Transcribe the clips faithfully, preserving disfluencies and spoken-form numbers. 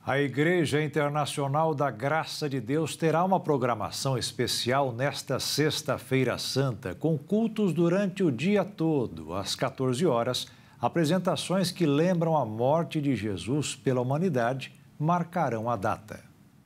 A Igreja Internacional da Graça de Deus terá uma programação especial nesta Sexta-feira Santa, com cultos durante o dia todo, às quatorze horas, apresentações que lembram a morte de Jesus pela humanidade marcarão a data.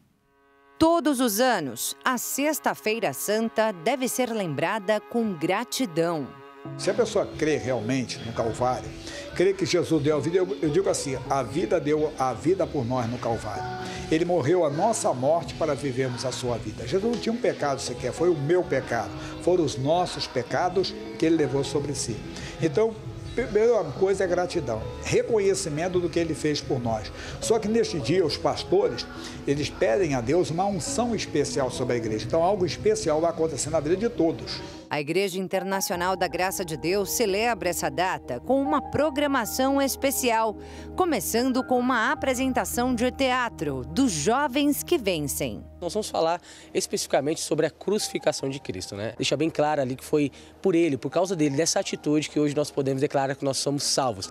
Todos os anos, a Sexta-feira Santa deve ser lembrada com gratidão. Se a pessoa crê realmente no Calvário, crê que Jesus deu a vida, eu, eu digo assim, a vida deu a vida por nós no Calvário. Ele morreu a nossa morte para vivermos a sua vida. Jesus não tinha um pecado sequer, foi o meu pecado. Foram os nossos pecados que ele levou sobre si. Então, a primeira coisa é gratidão, reconhecimento do que ele fez por nós. Só que neste dia, os pastores, eles pedem a Deus uma unção especial sobre a igreja. Então, algo especial vai acontecer na vida de todos. A Igreja Internacional da Graça de Deus celebra essa data com uma programação especial, começando com uma apresentação de teatro dos Jovens que Vencem. Nós vamos falar especificamente sobre a crucificação de Cristo, né? Deixa bem claro ali que foi por ele, por causa dele, dessa atitude que hoje nós podemos declarar que nós somos salvos.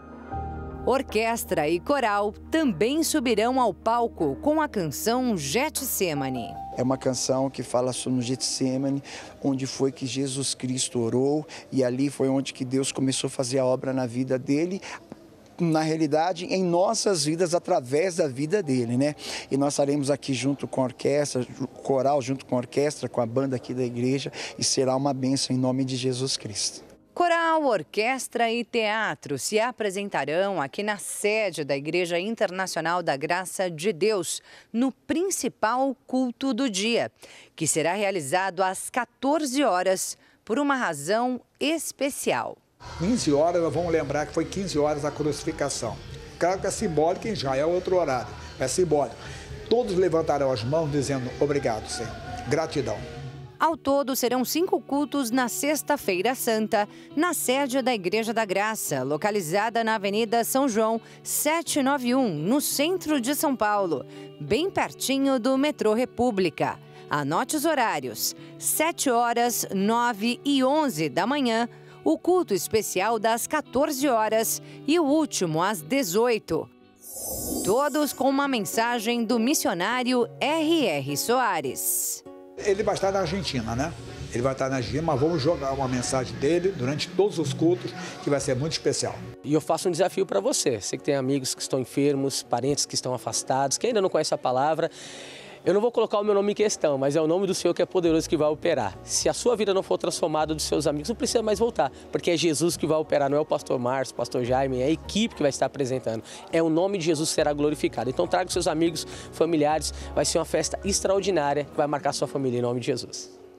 Orquestra e coral também subirão ao palco com a canção Getsemane. É uma canção que fala sobre o Getsemane, onde foi que Jesus Cristo orou e ali foi onde que Deus começou a fazer a obra na vida dele, na realidade, em nossas vidas, através da vida dele, né? E nós estaremos aqui junto com a orquestra, coral junto com a orquestra, com a banda aqui da igreja, e será uma bênção em nome de Jesus Cristo. Coral, orquestra e teatro se apresentarão aqui na sede da Igreja Internacional da Graça de Deus, no principal culto do dia, que será realizado às quatorze horas, por uma razão especial. quinze horas, nós vamos lembrar que foi quinze horas a crucificação. Claro que é simbólico, em já é outro horário, é simbólico. Todos levantarão as mãos dizendo obrigado, Senhor, gratidão. Ao todo, serão cinco cultos na Sexta-feira Santa, na sede da Igreja da Graça, localizada na Avenida São João, setecentos e noventa e um, no centro de São Paulo, bem pertinho do metrô República. Anote os horários: sete horas, nove e onze da manhã, o culto especial das quatorze horas e o último às dezoito. Todos com uma mensagem do missionário R R Soares. Ele vai estar na Argentina, né? Ele vai estar na Argentina, mas vamos jogar uma mensagem dele durante todos os cultos, que vai ser muito especial. E eu faço um desafio para você, você que tem amigos que estão enfermos, parentes que estão afastados, que ainda não conhece a palavra. Eu não vou colocar o meu nome em questão, mas é o nome do Senhor que é poderoso que vai operar. Se a sua vida não for transformada dos seus amigos, não precisa mais voltar, porque é Jesus que vai operar, não é o pastor Márcio, o pastor Jaime, é a equipe que vai estar apresentando. É o nome de Jesus que será glorificado. Então traga seus amigos, familiares, vai ser uma festa extraordinária que vai marcar sua família em nome de Jesus.